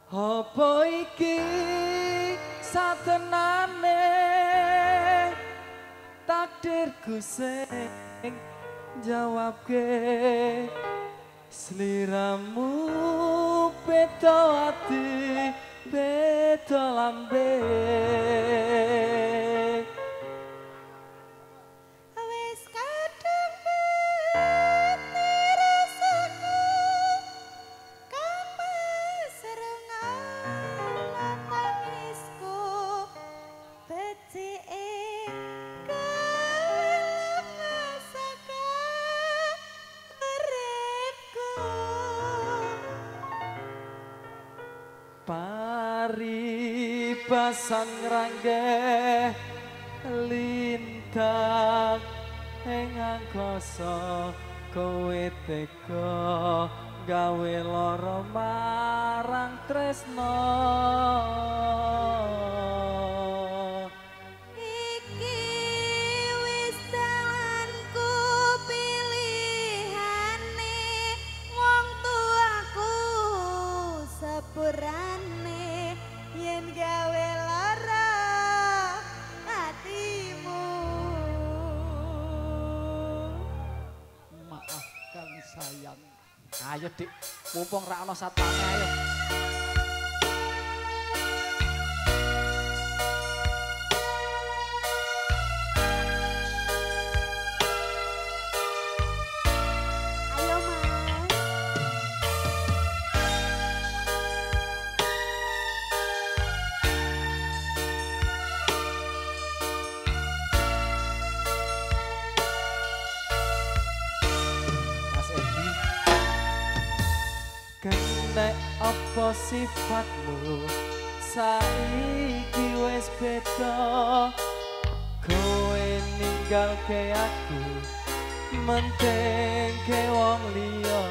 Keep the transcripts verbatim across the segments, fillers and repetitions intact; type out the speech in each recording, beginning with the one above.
Apa iki satenane takdirku sing jawabke sliramu beda ati beda lambe wis kadung mati rasaku kang masrengan tangisku becike paribasan ngrangge lintang ing angkasa kowe teka gawe lara marang tresno iki wis dalanku pilihane wong tuaku sepurane yen gawe lara hatimu maafkan sayang ayo dik mumpung ra ana satpame ayo ayo mas Kenek apa sifatmu saiki wis beda kowe ninggalke aku mentengke wong liya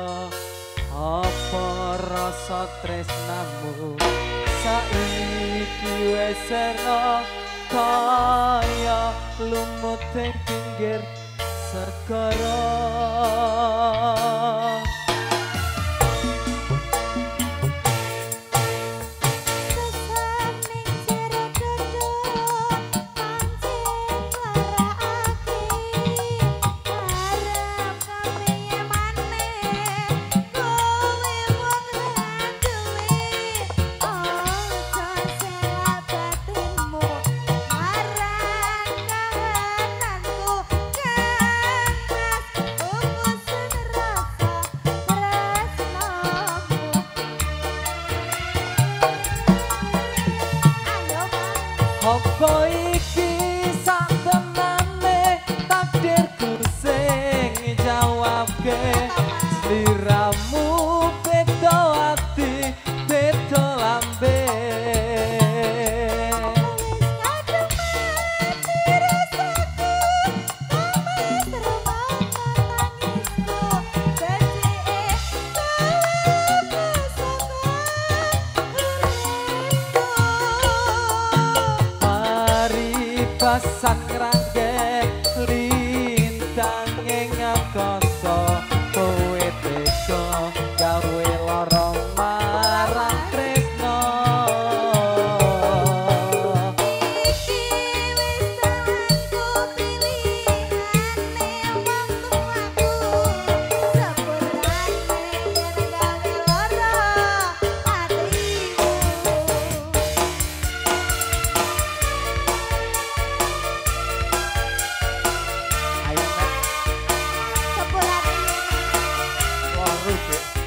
apa rasa tresnamu saiki wis sera kaya lumut ing pinggir segara apa iki satenane takdirku sing jawabke sliramu beda ati beda lambe pasan ngrangge lintang ing angkasa kowe teka gawe lara marang tresno iki wis dalanku pilihane wong tuaku sepurane yen gawe lara hatimu ayo nek sepurane wong rujuk